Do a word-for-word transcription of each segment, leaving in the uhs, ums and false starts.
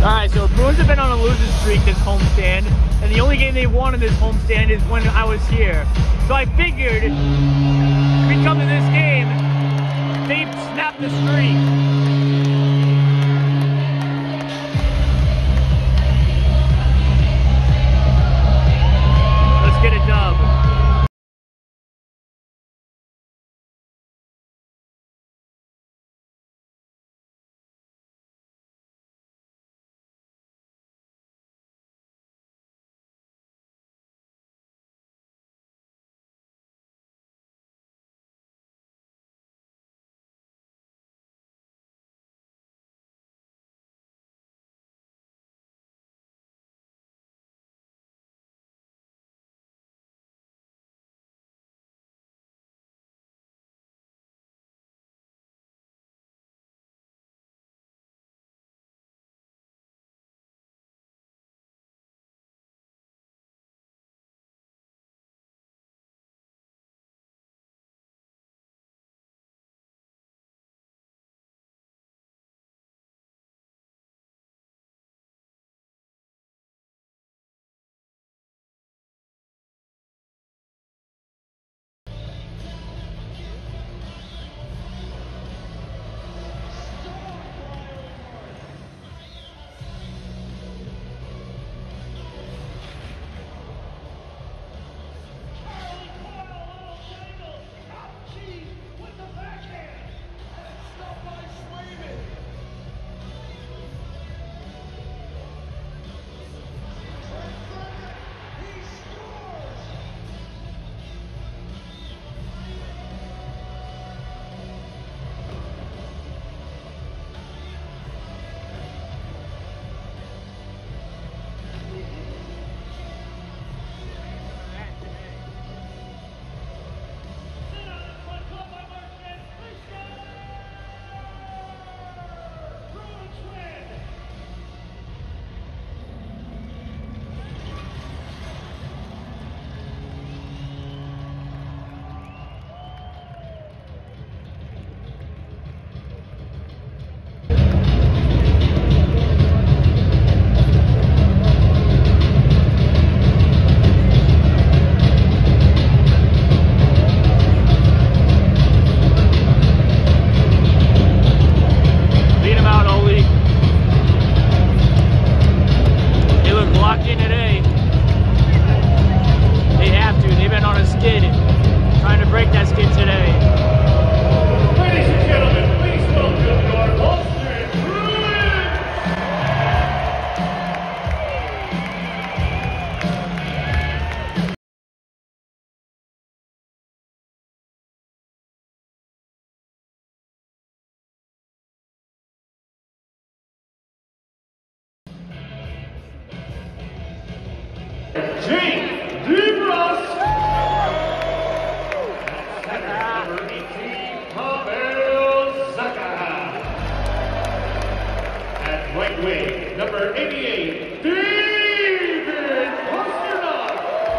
Alright, so Bruins have been on a losing streak this homestand, and the only game they won in this homestand is when I was here. So I figured, if we come to this game, they've snapped the streak. Let's get a dub. Number eighty-eight, David Pasternak.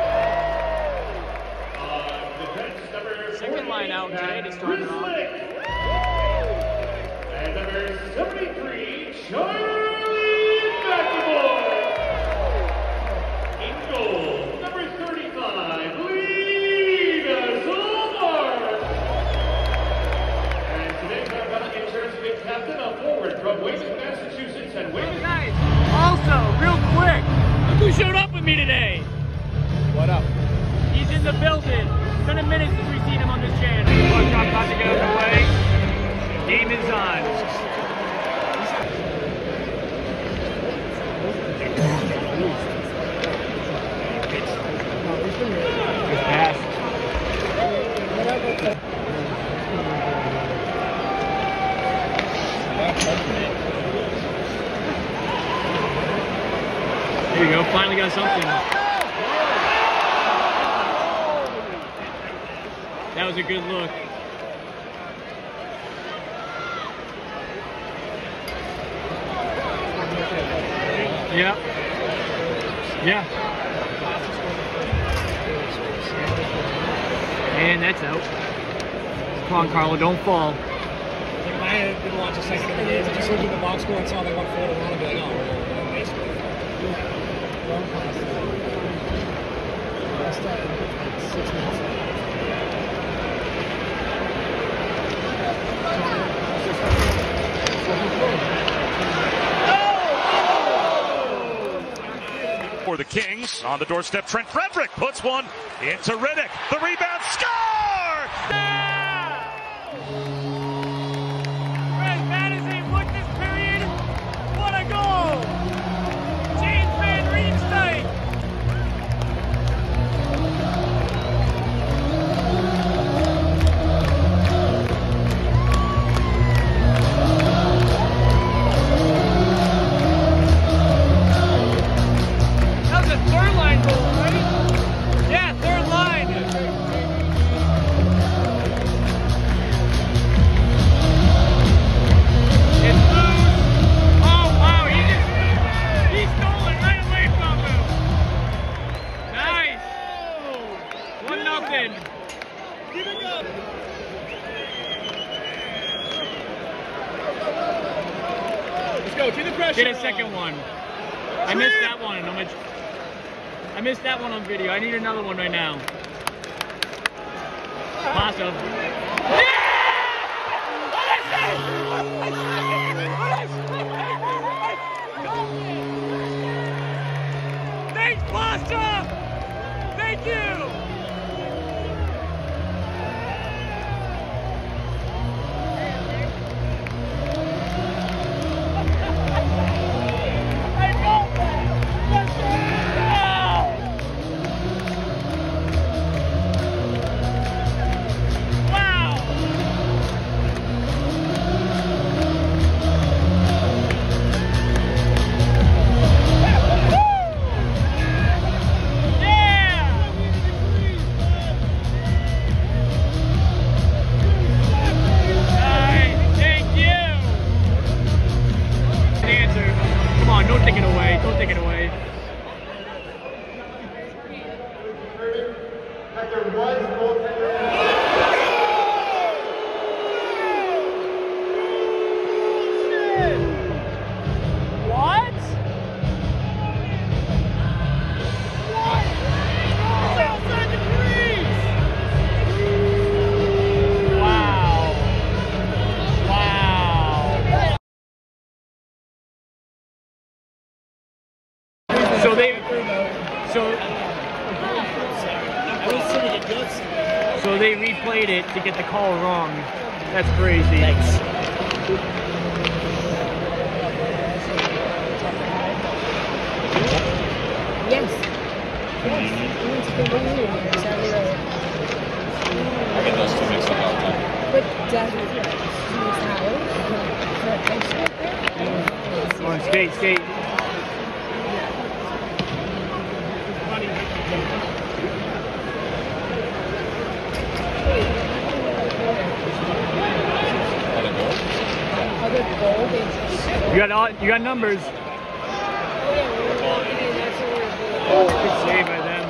On defense, number second line out today to start it off. And number seventy-three, Charlie McAvoy. In goal, number thirty-five, Lena Zolmar. And today's our Valley Insurance Big Captain, a forward from Wayne, Massachusetts, and Wayne. Guys, also, real quick, look who showed up with me today. What up? He's in the building. It's been a minute since we've seen him on this channel. I'm about to get underway. Game is on. Good pass. There you go, finally got something. That was a good look. Yeah. Yeah. And that's out. Come on, Carlo, don't fall. Like if I didn't watch a second of the game, I just looked at the box score and saw they won four to one, I'd be like, oh. like six minutes. For the Kings, on the doorstep, Trent Frederick puts one into Riddick. The rebound, score! Fred Madison with this period. What a goal! James Van Riemsdyk. That was a third line goal, right? Yeah, third line. It's loose. Oh wow, he just he stole it right away from him. Nice. One nothing. Keep it up. Let's go. Keep the pressure. Get a second one. I missed that one. I'm gonna, I missed that one on video. I need another one right now. Pasta. Thanks, Pasta! Thank you! Don't take it away. Don't take it away. That there was goaltender. What? What? It's outside the crease. Wow. Wow. So they, so, so they replayed it to get the call wrong. That's crazy. Thanks. Yes. Yes. We need to go in here. I get those two mixed up all the time. But does it Come on, skate, skate. You got all, you got numbers. Oh, good save by them.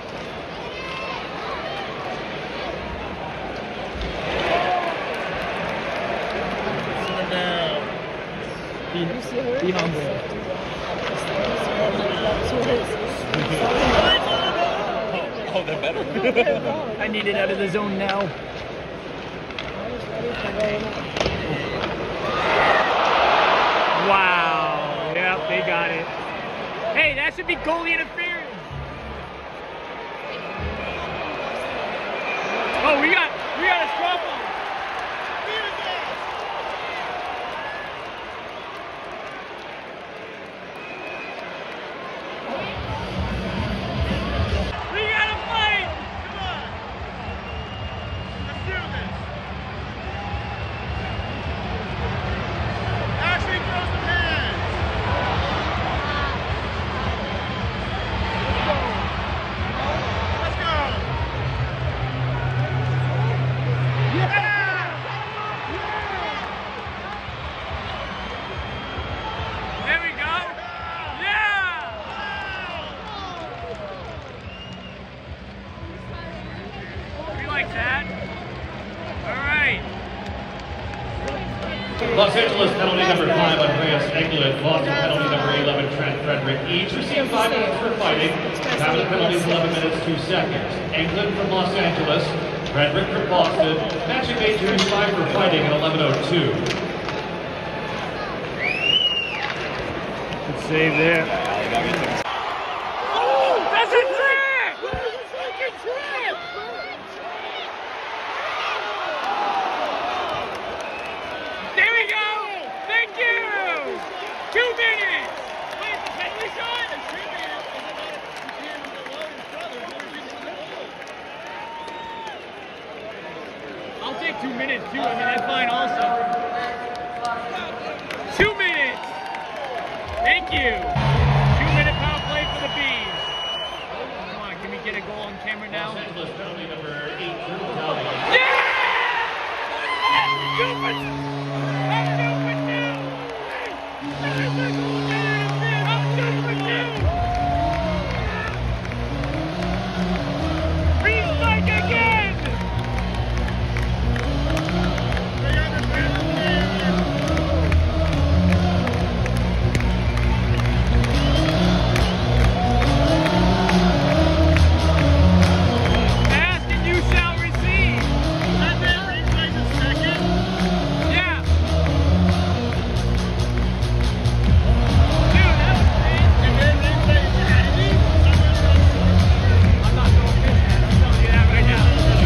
Be, be humble. Oh, they're better. I need it out of the zone now. Wow. Yep, they got it. Hey, that should be goalie interference. Oh, we got we got a straw ball. We gotta fight. Come on. Let's do this. Ashley throws the hands. Let's go. eleven, Trent Frederick. Each receive five minutes for fighting. Time of penalties, eleven minutes, two seconds. England from Los Angeles. Frederick from Boston. Matching majors, five for fighting at eleven oh two. Good save there. Oh, that's a trap! Fucking trap! There we go! Thank you! Two minutes! Wait, the penalty shot? I'll take two minutes too. I mean, that's fine also. Two minutes! Thank you! Two minute power play for the Bees. Come on, can we get a goal on camera now? Los Angeles penalty number eight. Yeah! Two for two! I'm two for two! I'm two for two! Restrike again! Ask and you shall receive. That man replays a second? Yeah. Dude, that was crazy. And then replays Andy? I'm not going to that. I'm telling you that right now.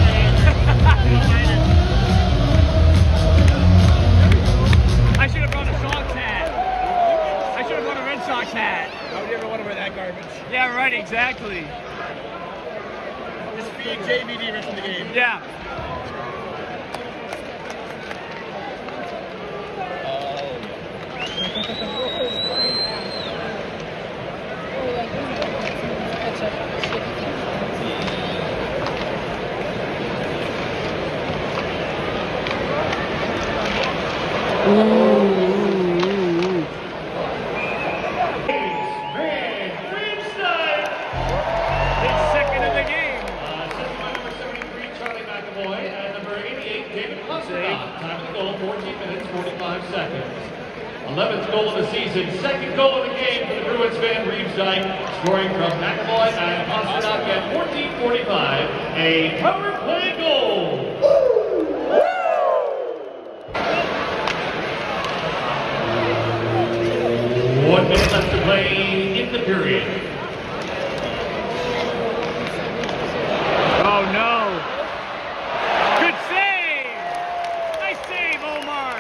I should have brought a Sox hat. I should have brought a Red Sox hat. Why would you ever want to wear that garbage? Yeah, right, exactly. Just feed J V D rest of the game. Yeah. It's second of the game. Uh, Certified number seventy-three, Charlie McAvoy, and number eighty-eight, David Clusterdock. Time of the goal, fourteen minutes, forty-five seconds. eleventh goal of the season, second goal of the game for the Bruins Van Riemsdyk, scoring from McAvoy and Clusterdock at fourteen forty-five, a power play goal. One minute left to play in the period. Oh no! Good save! Nice save, Omar!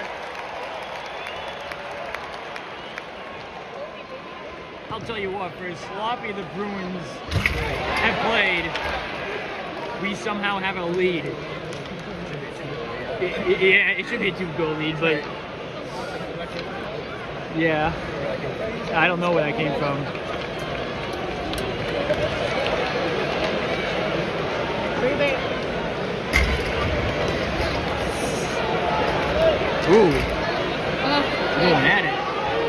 I'll tell you what, for as sloppy the Bruins have played, we somehow have a lead. I- I- Yeah, it should be a two-goal lead, but yeah, I don't know where that came from. Ooh. Going at it.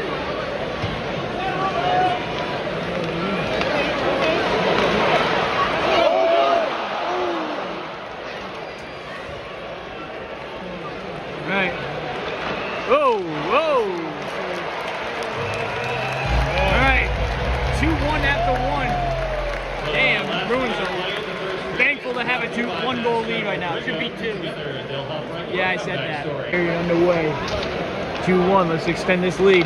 Right. Whoa, whoa. All right. two one after one. Damn, the Bruins are thankful to have a two one goal lead right now. It should be two. Yeah, I said that. Period underway. two one. Let's extend this lead.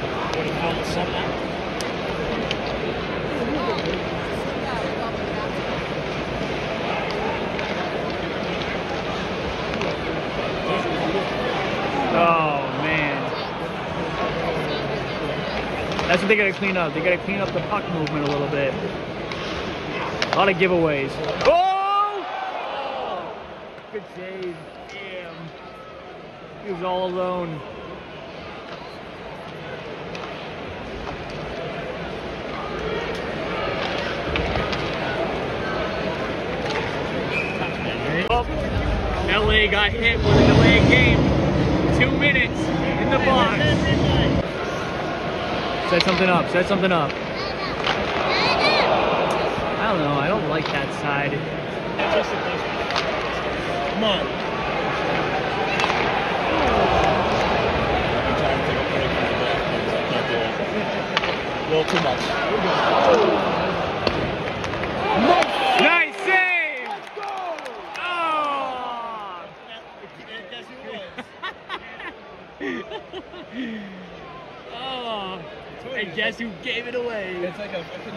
Oh man. That's what they gotta clean up. They gotta clean up the puck movement a little bit. A lot of giveaways. Oh! Good save. Damn. He was all alone. Oh, L A got hit with a delayed game. Two minutes in the box. Set something up. Set something up. I don't know. I don't like that side. Come on. little too much. Nice save! Oh! Guess who it was? Oh! And guess who gave it away? It's like a fucking...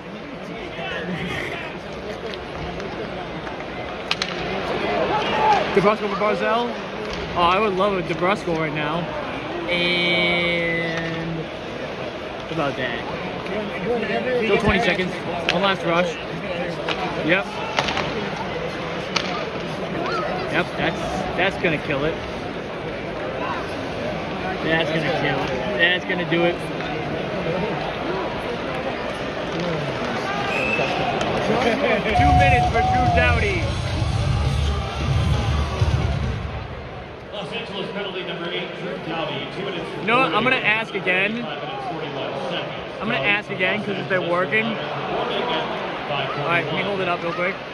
DeBrusco for Barzell? Oh, I would love a DeBrusco right now. And about that. Still twenty seconds. One last rush. Yep. Yep, that's that's gonna kill it. That's gonna kill it. That's gonna do it. Two minutes for Drew Doughty. Los Angeles penalty number eight, Drew Doughty, two minutes. You know what? I'm gonna ask again. I'm gonna ask again because if they're working. All right, can you hold it up real quick?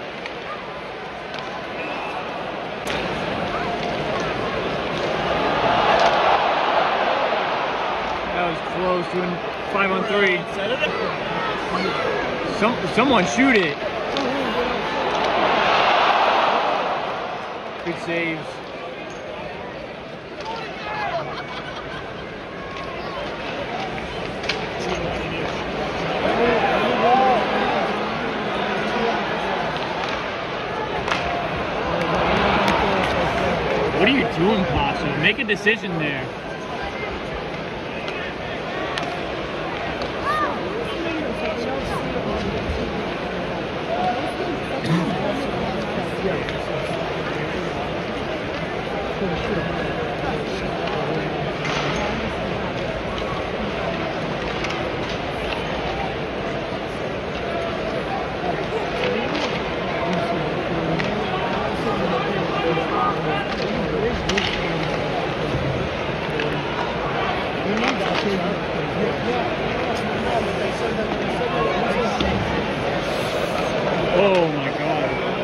That was close, doing five on three. Some someone shoot it. Good saves. What are you doing, Pasha? Make a decision there. Oh my God.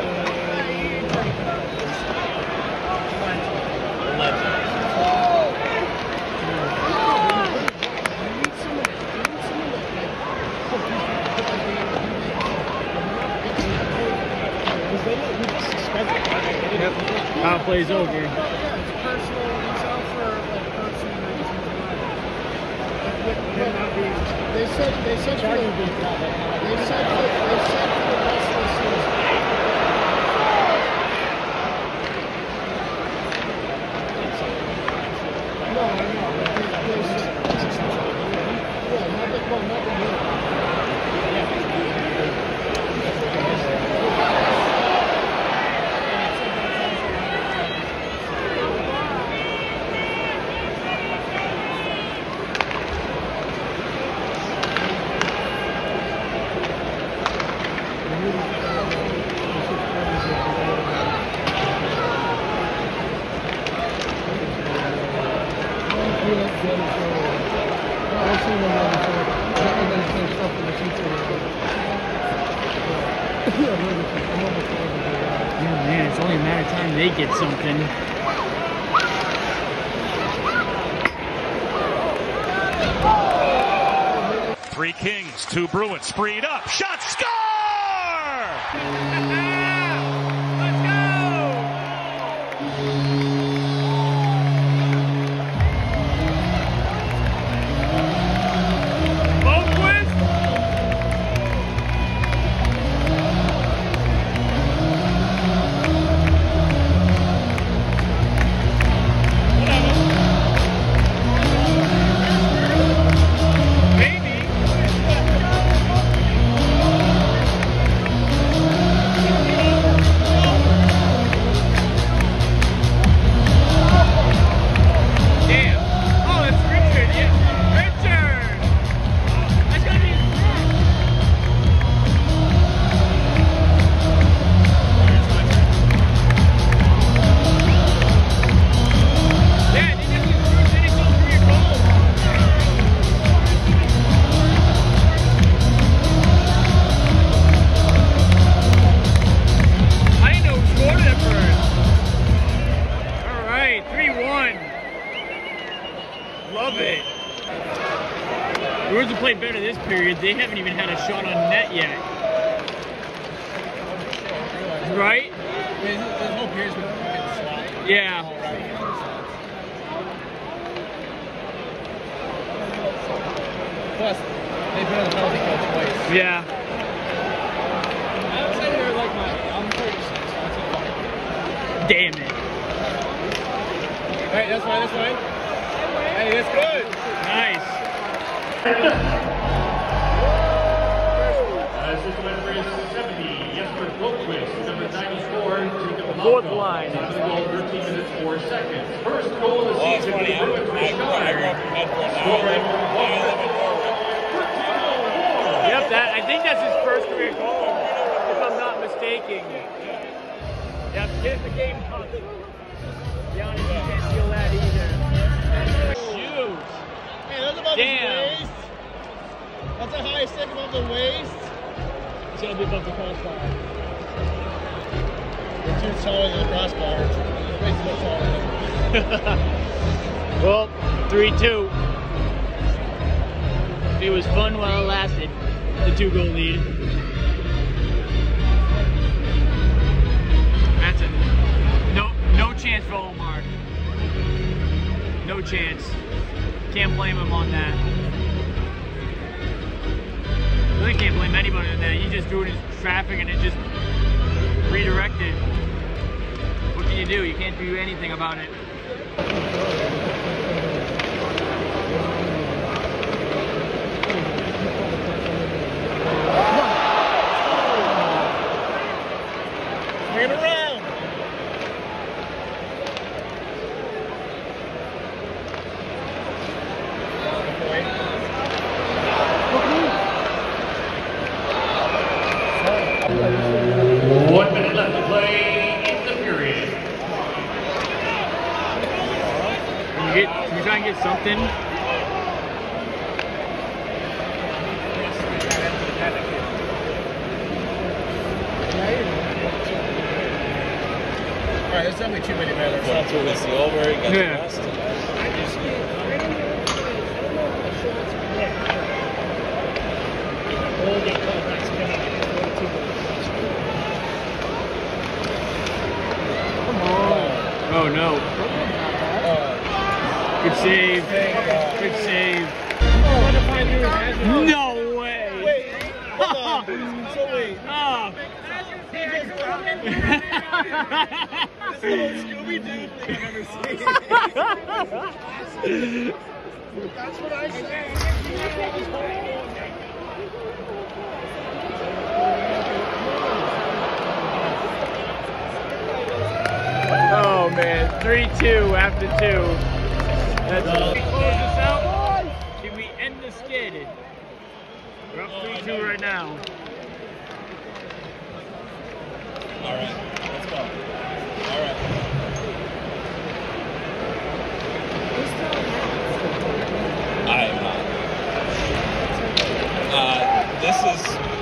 Yep. Power play's over. Yeah, it's personal. It's out for like personal reasons. They said they said for the, they said they said for the rest of the season. No, I know. Yeah, nothing. Well, nothing new. Yeah, man, it's only a matter of time they get something. Three Kings, two Bruins, spreed up, shot, score! Let's go! Maybe. this period, they haven't even had a shot on net yet. Right? This whole period's been fucking slide. Yeah. Plus, they've been on the penalty kill twice. Yeah. I'm saying they're like my, I'm thirty-six. That's fine. Damn it. Hey, that's fine, that's fine. Hey, that's good. Nice. Assistant referee is seventy, Jesper Blomqvist, number ninety-four, Jacob Fourth Malcolm. line. Time of the goal, thirteen minutes, four seconds. First goal of the Well, it's season for funny. the I Bruins grew for up Scott. in Medford. Now I Scoring live for now I live in Warwick. Yep, that I think that's his first career goal, if I'm not mistaken. Yep, here's the game punt. Giannis, you can't steal that either. Shoot. Hey, that's above Damn. his waist. That's a high stick above the waist. It's gonna be above the crossbar. You're too taller than the crossbar. Your waist is much taller. Well, three two. It was fun while it lasted. The two goal lead. That's a no no chance for Omar. No chance. Can't blame him on that. Really can't blame anybody on that. He just threw it in traffic and it just redirected. What can you do? You can't do anything about it. Bring it around. One minute left to play in the period. Can you get? Can you try and get something? Alright, there's definitely too many men. It's not too It's the over, it gets Yeah. rest. Oh no. Good save. Good save. No way. Wait, hold on. So wait. Oh. Scooby-Doo thing I've ever seen. That's what I said. Oh man, three two after two. That's all. Can we close this out? Can we end the skid? We're up three two right now. Alright, let's go. Alright. I am not. Uh, this is...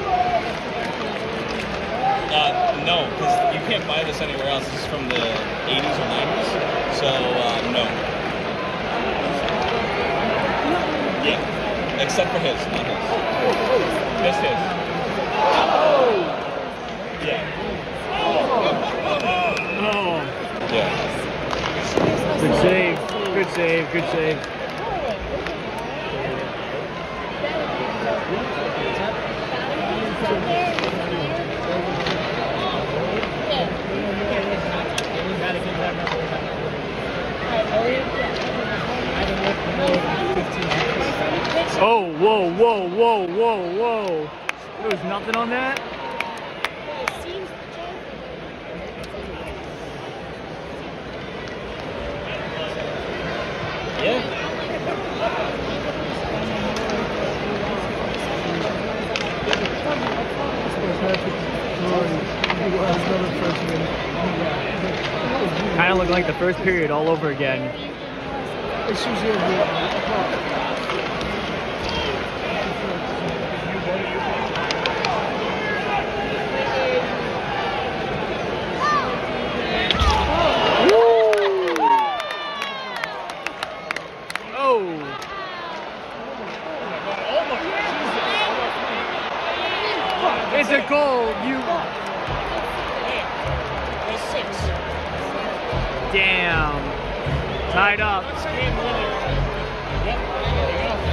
Uh, no, because you can't buy this anywhere else. This is from the eighties or nineties, so, uh, no. Yeah, except for his, not his. Just his. Yeah. Oh. Yeah. Good save. Good save. Good save. Oh, whoa, whoa, whoa, whoa, whoa. There was nothing on that? Yeah. Kind of looked like the first period all over again. It's usually a Oh! It's a goal. You. That's six. Damn. Tied up. That's game winner. Yep. There you go.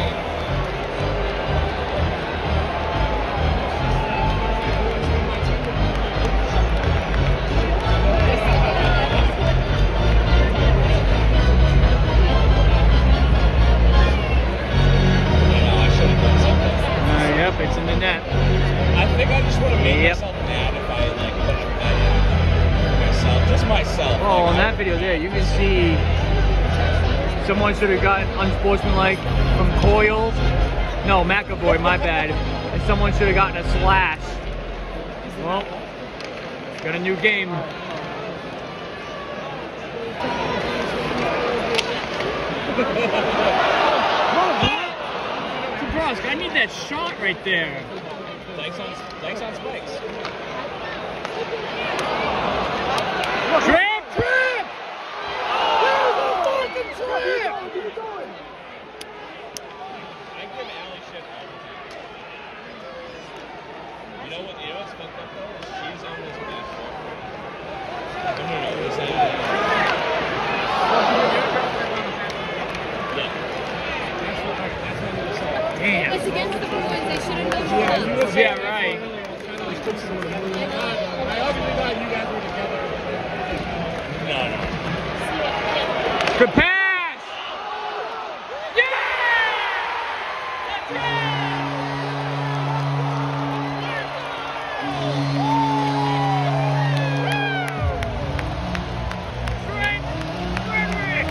Yep, it's in the net. I think I just would have made Yep. myself mad if I like put it that in myself, just myself. Oh, like, in I- that video there, you can see someone should have gotten unsportsmanlike from Coyle. No, McAvoy, my bad. And someone should have gotten a slash. Well, got a new game. Brusk, I need that shot right there. Thanks on, thanks on spikes. Trip! Trip! There's a fucking trip! I give Allie shit all the time. You know what? You know what's fucked up though? Is she's on this beat. No, no, no. This ain't it. Damn. It's against the Bruins. They shouldn't have won. Yeah, right. I obviously thought you guys were together. No, no. Good pass! Yeah! Trent Frederick!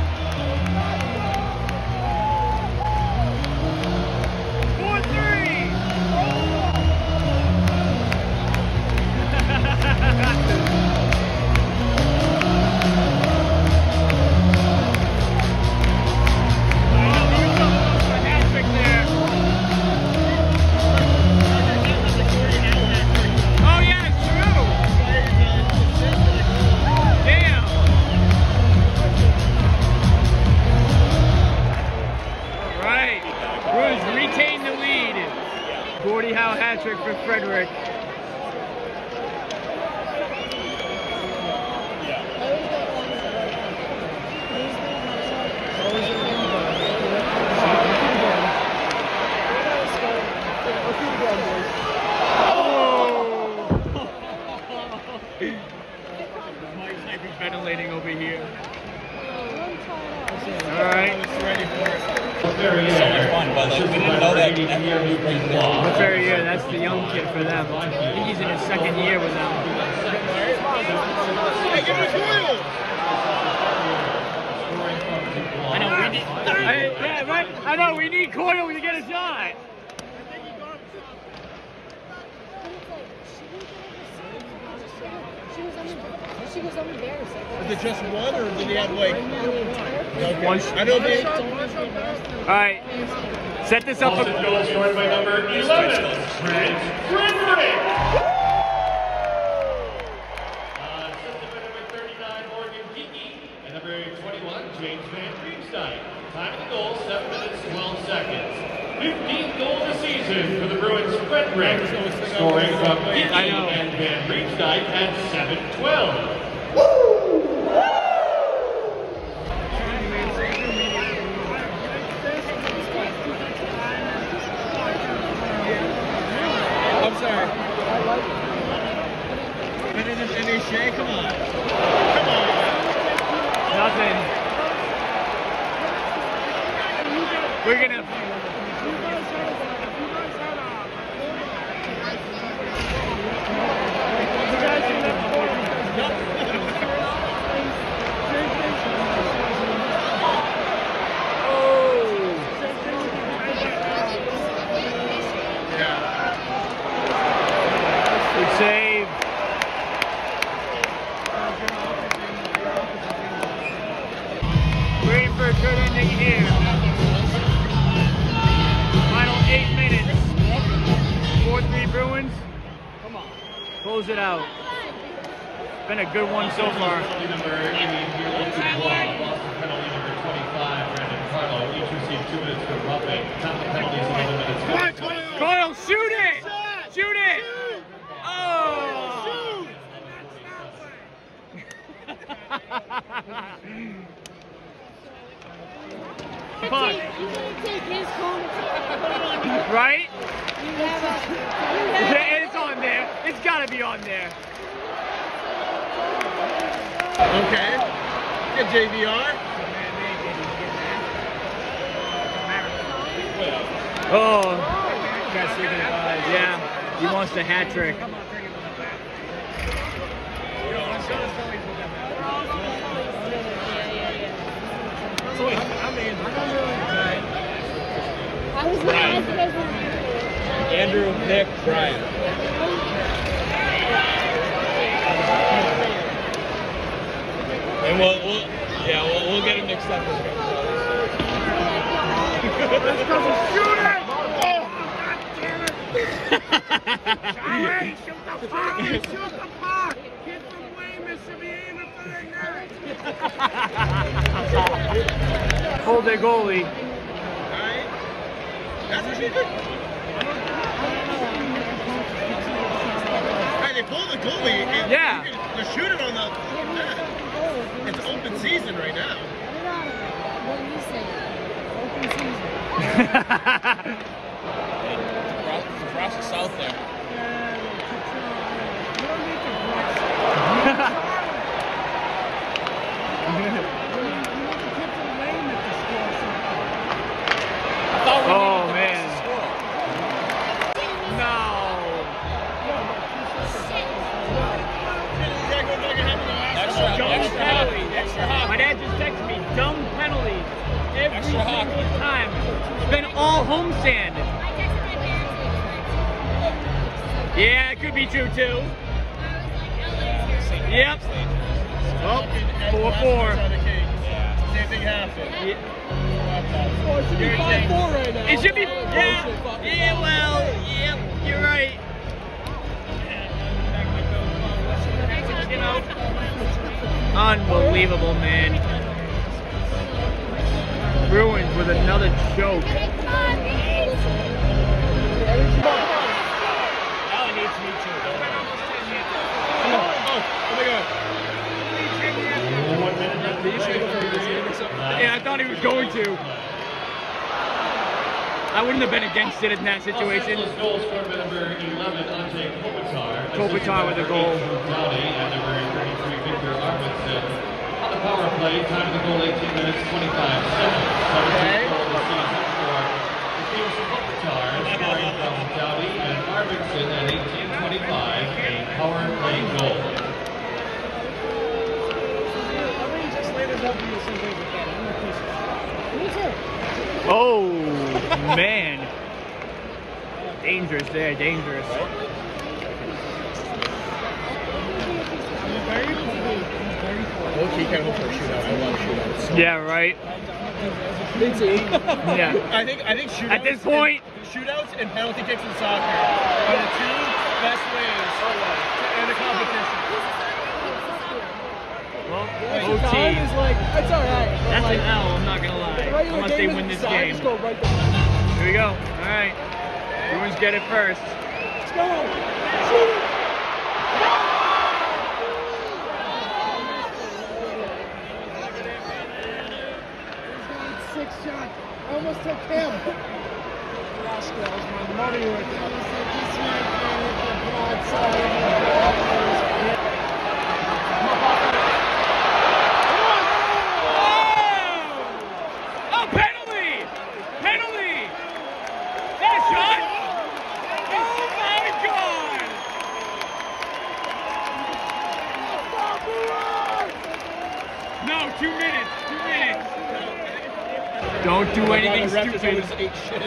four three! Oh yeah, it's true. Damn. All right. Bruins retain the lead. Gordie Howe hat trick for Frederick. Mike's hyperventilating over here. All right. Very So much fun, but like we didn't know that. What's very year? That's the young kid for them. I think he's in his second year with them. Hey, give me Coyle! I know we need. I, yeah, right. I know we need Coyle to get a shot. She was embarrassed. Is it just one, or did he have like... One. I know they... All right. Set this up. Also, For, goal scored by number eleven, Trent Frederick. Uh, assisted by number thirty-nine, Morgan Geeky, and number twenty-one, James Van Riemsdyk. Time of the goal, seven minutes, twelve seconds. fifteenth goal of the season for the Bruins, Frederick. Scoring from Geeky I know. and Van Riemsdyk at seven twelve. I'm sorry. And then, and then Shay, come on. Come on. nothing. We're gonna. Good save. Waiting for a good ending here. Final eight minutes. four three Bruins. Come on. Close it out. Been a good one so far. Penalty number eighty, Boston penalty number twenty-five, Brandon Carlo. Each received two minutes for roughing. Count the penalties, eleven minutes. Coyle, shoot it! Shoot it! Fuck. You can't take his commentary and put it on you. Right? You have a, you have Yeah, it's on there. It's gotta be on there. Okay. Good J V R. Oh. Yeah. He wants the hat trick. I was Brian. surprised you guys were Andrew, Nick, Brian. And we'll, we'll yeah, we'll, we'll get it mixed up with him. Shoot it! Oh, God damn it! Charlie, shoot the puck! Shoot the puck! Kid from Weymouth should be aiming for the net! Hold their goalie. That's what you did? Hey, they pulled the goalie. And Yeah. You can, they're shooting on the net. It's open season right now. What do you say? Open season. Across the south there. Oh man. No. Extra, Dumb extra penalty. hockey. Extra My hockey. dad just texted me, dumb penalty. Every Extra single hockey. time. It's been all homestand. I texted my parents. Yeah, it could be true too. Yep. Oh, four four. Same thing happened. Yeah. Oh, it should be five four right now. It should be, yeah, yeah, well, yep, you're right. You know, unbelievable, man. Bruins with another choke. Allie needs me too. Oh, oh my God. Yeah, I thought he was going to. I wouldn't have been against it in that situation. Goals for number eleven, Ante Kopitar. Kopitar with a goal. Downey and number thirty-three, Victor Arvidsson. On the power play, time of the goal eighteen minutes, twenty-five seconds. seventeenth goal of the season for the Kings of Kopitar, scoring from Downey and Arvidsson at eighteen twenty-five, a power play goal. Me too. Oh, man. Dangerous there, dangerous. Okay, kind of for a shootout. I love shootouts. Yeah, right? Yeah. I think I think shootouts At this point, and, shootouts and penalty kicks in soccer are the two best ways to end a competition. well, Wait, O T. Time is like, it's alright. That's an L, I'm not gonna lie. Unless they win this game. Just go right there. Here we go. All right. Bruins get it first. Let's go. Shoot it. Six shots. I almost took him. Rascals, my money right there. This might be the broadside. Oh, penalty! Penalty! That shot! Oh my God! No, two minutes. Two minutes. Don't do anything stupid. Ate shit.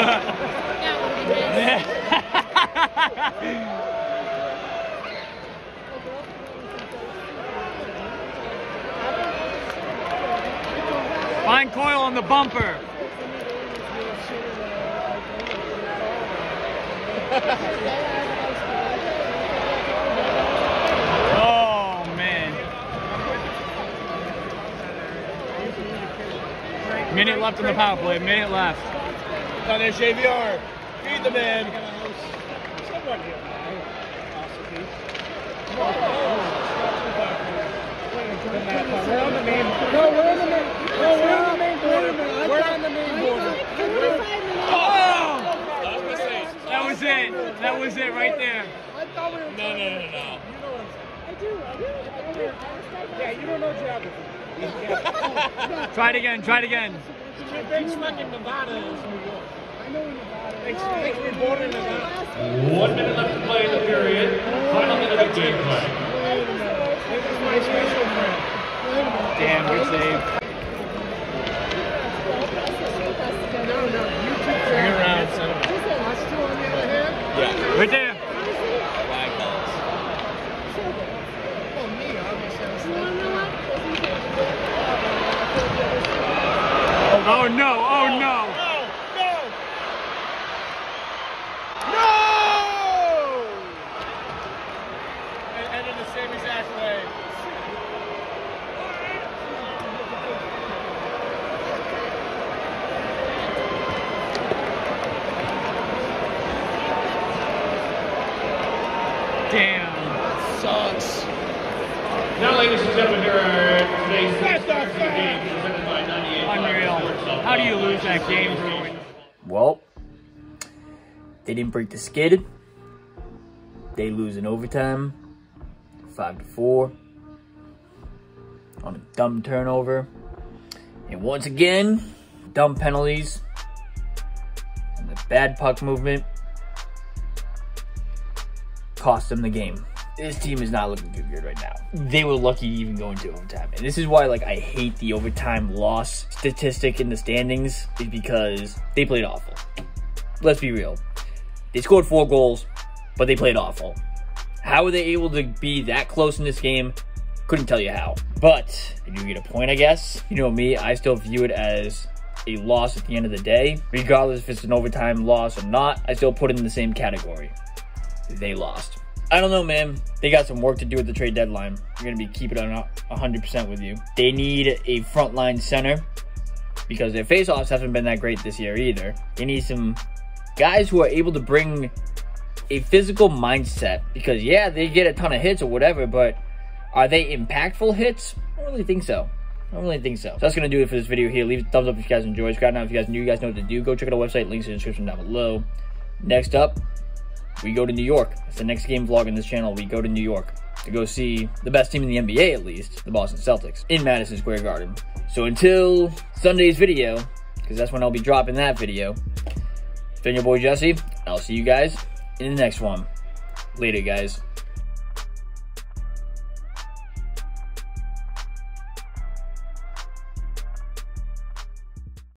Fine coil on the bumper. Oh man. Minute left on the power play. Minute left. On there, J V R. Feed the man. that part. We're on the main. No, we're on the main. No, we're on the main border. We're on the main border. Oh! That was it. That was it right there. I thought we were. No, no, no, no. I do, I do. I do. Yeah, you don't know geography. Try it again. Try it again. Thanks, fucking Nevada is New York. I know Nevada. Thanks, thanks for born in Nevada. One minute left to play in the period. Final minute of gameplay. Wait a minute. This is my special friend. Wait a minute. Damn, good save. No, no, you two Bring it around, son. Us two on the other hand? Yeah. Right there. Flag calls. Oh, me, obviously. I was You wanna know what? Oh no! Oh no! No! No! And ended the same exact way. Damn. Sucks. Now, ladies and gentlemen, here are today's six stars of the game presented by ninety-eight point five Unreal. Sports. How do you lose that game, Bruins? Well, they didn't break the skid. They lose in overtime, five to four, on a dumb turnover, and once again, dumb penalties and the bad puck movement cost them the game. This team is not looking too good right now. They were lucky to even go into overtime. And this is why, like, I hate the overtime loss statistic in the standings, is because they played awful. Let's be real. They scored four goals, but they played awful. How were they able to be that close in this game? Couldn't tell you how. But I do get a point, I guess. You know me, I still view it as a loss at the end of the day. Regardless if it's an overtime loss or not, I still put it in the same category. They lost. I don't know, man. They got some work to do at the trade deadline. I'm going to be keeping it on one hundred percent with you. They need a frontline center because their faceoffs haven't been that great this year either. They need some guys who are able to bring a physical mindset because, yeah, they get a ton of hits or whatever, but are they impactful hits? I don't really think so. I don't really think so. So that's going to do it for this video here. Leave a thumbs up if you guys enjoyed. Subscribe now if you guys new. You guys know what to do. Go check out our website. Links in the description down below. Next up, we go to New York. It's the next game vlog on this channel. We go to New York to go see the best team in the N B A, at least, the Boston Celtics, in Madison Square Garden. So until Sunday's video, because that's when I'll be dropping that video, it's been your boy Jesse. I'll see you guys in the next one. Later, guys.